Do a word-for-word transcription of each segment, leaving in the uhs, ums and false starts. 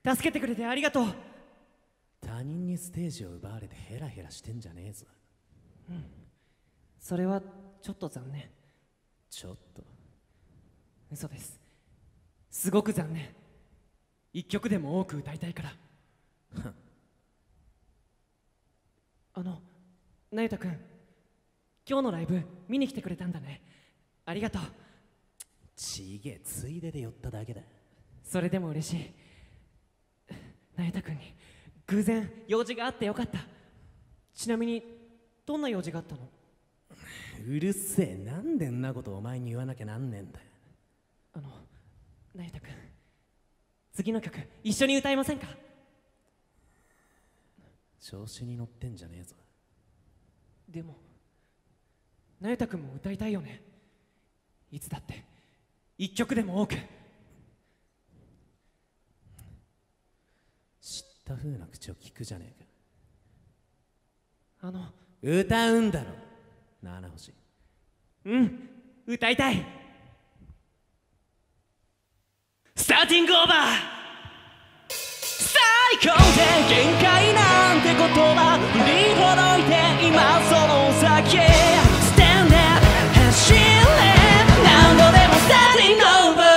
助けてくれてありがとう。 他人にステージを奪われてヘラヘラしてんじゃねえぞ。 うん、それはちょっと残念。 ちょっと嘘です。すごく残念。一曲でも多く歌いたいから。あの、那由他くん、今日のライブ見に来てくれたんだね。ありがとう。 ちげえ、ついでで寄っただけだ。 それでも嬉しい。那由他くんに偶然用事があってよかった。ちなみにどんな用事があったの？ うるせえ、なんでんなことお前に言わなきゃなんねえんだよ。 あの、那由他くん、次の曲一緒に歌いませんか？ 調子に乗ってんじゃねえぞ。 でも那由他くんも歌いたいよね。いつだって一曲でも多く。 知った風な口を聞くじゃねえか。 あの、 歌うんだろ七星。 うん、歌いたい。スターティングオーバー。最高で限界なんて言葉振りほどいて今その先へスタンダー走れ何度でもスターティングオーバー。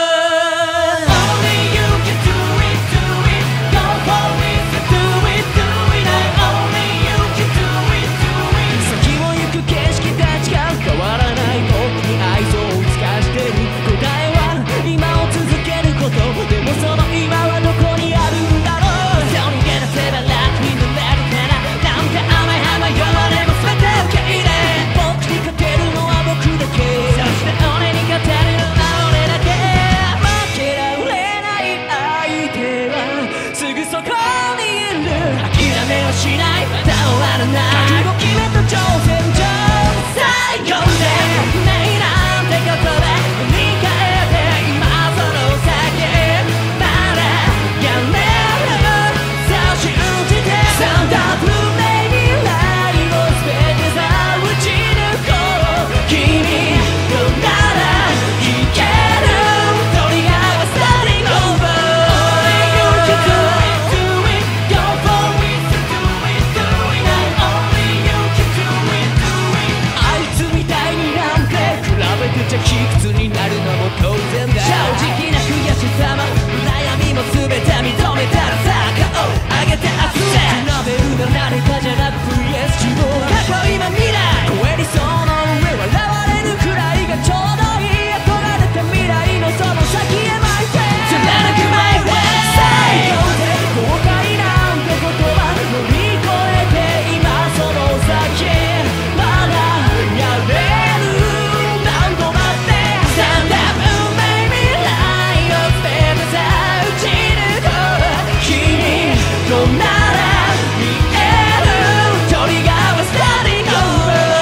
Only you can do it, do it, go for it, do it, do it, only you can do it, do it。 先を行く景色たちが変わらない僕に愛想を尽かしてる。答えは今を続けること。でもその今はどこにあるんだろう。そう逃げ出せば楽になれるからなんて甘い甘い言われも全て受け入れ。僕に勝てるのは僕だけ。そして俺に勝てるのは俺だけ。負けられない相手はすぐそこにいる。諦めはしない、また終わらない覚悟決めた挑戦状。最高でないなんてことで振り返って今その先まだやめる。そう信じてサンダーブルーメイ未来を全てさ打ち抜こう。君とならいける。トリガーはスターティングオーバー。 Only you can do it, do it, go for it, do it, do it, only you can do it, do it。 あいつみたいになんて比べてちゃ卑屈になるのも当然だ。正直な悔しさも悩みも全て認めたら坂を上げてアクセス。比べるな誰かじゃなく Yes 自分過去今未来超え理想の上笑われるくらいがちょうどいい。憧れた未来のその先へ My way 貫く My way。 最後で後悔なんて言葉乗り越えて今その先まだやれる。何度だってスタンダー運命未来を全てさ打ち抜こう。君となら見える。トリガーはスターティングオーバー。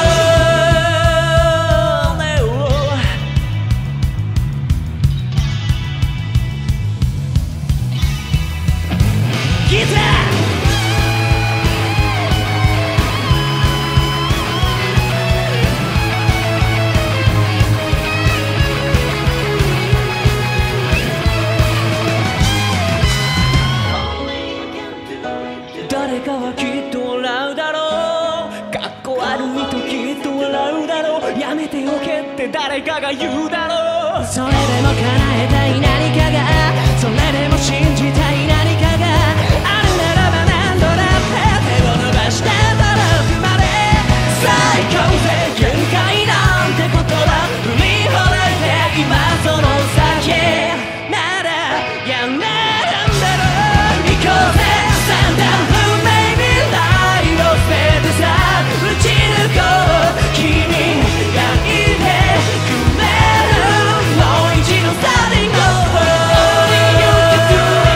ギター誰かはきっと笑うだろう。かっこ悪いときっと笑うだろう。やめておけって誰かが言うだろう。それでも叶えたい何かが、それでも信じたい何かがあるならば何度だって手を伸ばして届くまで。最高で限界なんて言葉振りほどいて今その先まだやめるんだろう。行こうぜサンダー運命未来を全てさ打ち抜こう。君がいてくれる。もう一度スターティングオーバー。 Only you can do it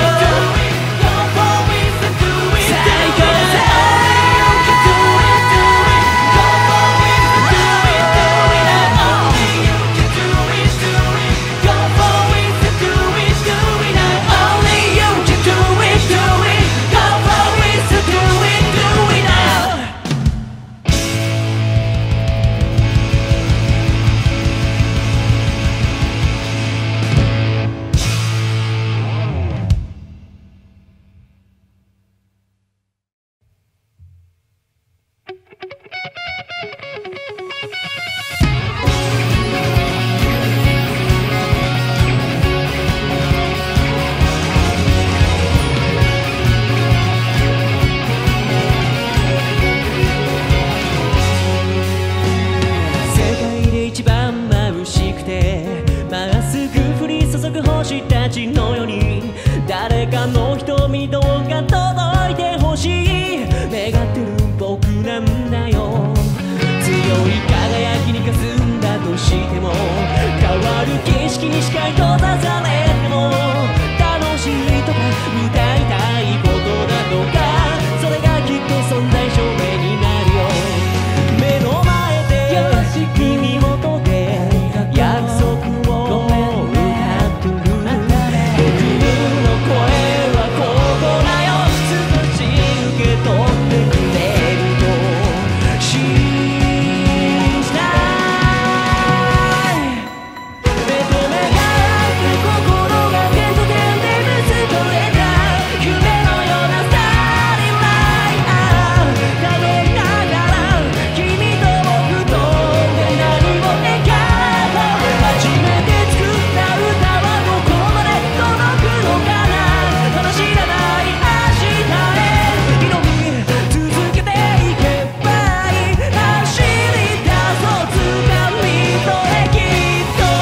私たちのように誰かの瞳どうか届いてほしい願ってる僕なんだよ。強い輝きに霞んだとしても変わる景色に視界閉ざされても楽しいとか歌いたいことだとかそれがきっと存在証明になるよ。目の前で耳元で約束を歌ってる僕の声はここだよ少し受け取ってくれると信じたい。目と目が合って心が点と点で結ばれた夢のようなスターリーライン食べながら君と僕とで何を描こう初めて作った歌はどこまで届くのかなまだ知らない明日へ挑み続けていけばいい走り出そう掴み取れきっと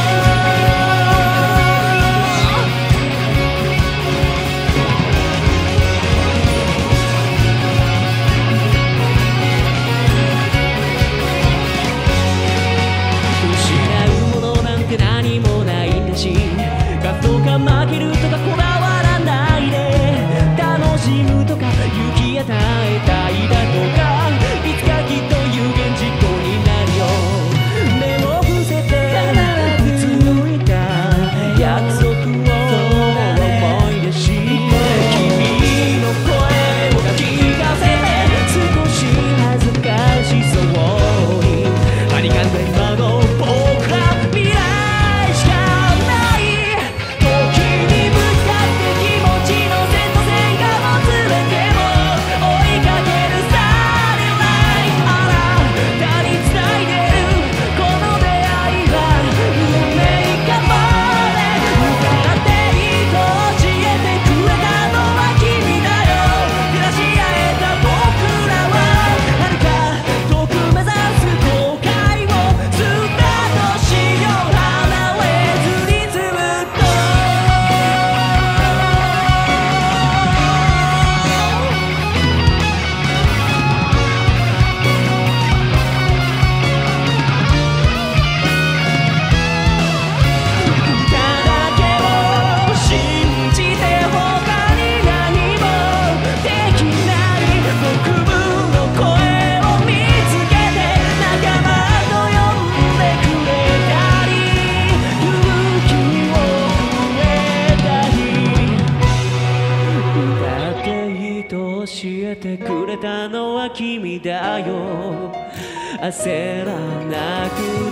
失うものなんて何もないんだし勝つとか負けるとかこだわらないで楽しむとか勇気与えたいだとかいつかきっと有言実行になるよ。目を伏せてうつむいた約束を思い出し君の声を聞かせて少し恥ずかしそうにありがとう今の僕ら未来しかない時にぶつかって気持ちの線と線がもつれても追いかけるスターリーラインあら二人繋いでるこの出会いは運命かもね歌っていいと教えてくれたのは君だよ照らし合えた僕らは遥か遠く目指す後悔をスタートしよう離れずにずっと歌だけを信じて他に何もできない僕の声を見つけて仲間と呼んでくれたり勇気をくれたり歌っていいと教えてくれたのは君だよ焦らなく